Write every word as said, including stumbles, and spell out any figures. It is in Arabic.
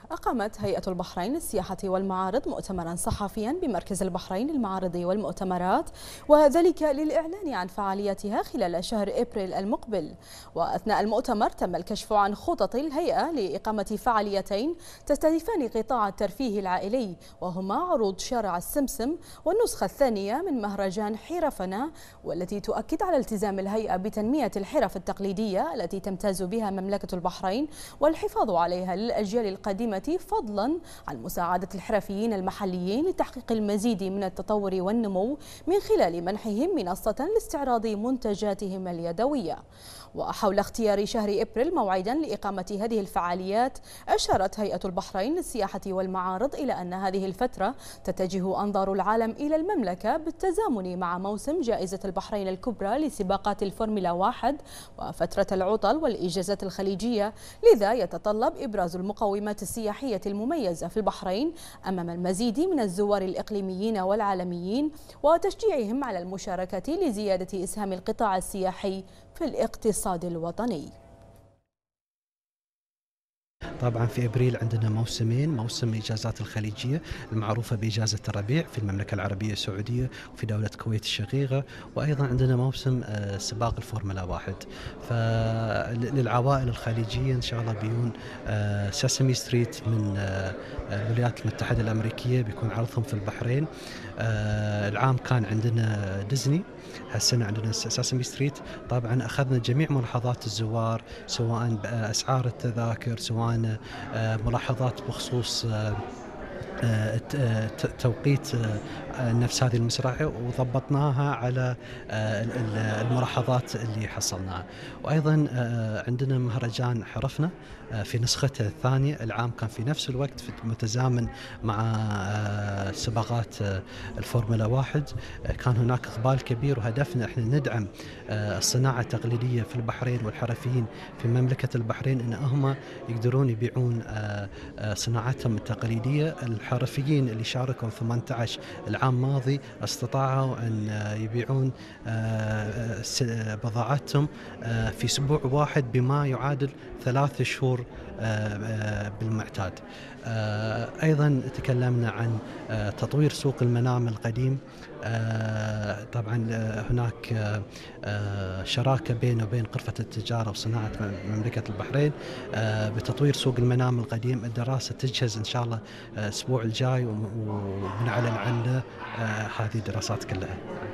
أقامت هيئة البحرين للسياحة والمعارض مؤتمرا صحفيا بمركز البحرين للمعارض والمؤتمرات، وذلك للإعلان عن فعالياتها خلال شهر إبريل المقبل. وأثناء المؤتمر تم الكشف عن خطط الهيئة لإقامة فعاليتين تستهدفان قطاع الترفيه العائلي، وهما عروض شارع السمسم والنسخة الثانية من مهرجان حرفنا، والتي تؤكد على التزام الهيئة بتنمية الحرف التقليدية التي تمتاز بها مملكة البحرين والحفاظ عليها للأجيال القادمة، فضلا عن مساعدة الحرفيين المحليين لتحقيق المزيد من التطور والنمو من خلال منحهم منصة لاستعراض منتجاتهم اليدوية. وحول اختيار شهر إبريل موعدا لإقامة هذه الفعاليات، أشارت هيئة البحرين للسياحة والمعارض إلى أن هذه الفترة تتجه أنظار العالم إلى المملكة بالتزامن مع موسم جائزة البحرين الكبرى لسباقات الفورمولا واحد وفترة العطل والإجازات الخليجية، لذا يتطلب إبراز المقومات السياحية المميزة في البحرين أمام المزيد من الزوار الإقليميين والعالميين، وتشجيعهم على المشاركة لزيادة إسهام القطاع السياحي في الاقتصاد الوطني. طبعا في ابريل عندنا موسمين، موسم الاجازات الخليجيه المعروفه باجازه الربيع في المملكه العربيه السعوديه وفي دوله الكويت الشقيقه، وايضا عندنا موسم سباق الفورمولا واحد. فللعوائل الخليجيه ان شاء الله بيكون ساسمي ستريت من الولايات المتحده الامريكيه بيكون عرضهم في البحرين. العام كان عندنا ديزني، هالسنه عندنا ساسمي ستريت. طبعا اخذنا جميع ملاحظات الزوار سواء باسعار التذاكر، سواء ملاحظات بخصوص توقيت نفس هذه المسرحة، وضبطناها على الملاحظات اللي حصلناها. وأيضا عندنا مهرجان حرفنا في نسخته الثانية، العام كان في نفس الوقت متزامن مع سباقات الفورمولا واحد. كان هناك إقبال كبير، وهدفنا احنا ندعم الصناعة التقليدية في البحرين والحرفيين في مملكة البحرين ان هم يقدرون يبيعون صناعتهم التقليدية. الحرفيين اللي شاركوا ثمانية عشر العام الماضي استطاعوا أن يبيعون بضاعتهم في أسبوع واحد بما يعادل ثلاث شهور بالمعتاد. أيضا تكلمنا عن تطوير سوق المنام القديم. طبعا هناك شراكة بين وبين غرفة التجارة وصناعة مملكة البحرين بتطوير سوق المنام القديم. الدراسة تجهز إن شاء الله الأسبوع الجاي، وبنعلن عن هذه الدراسات كلها.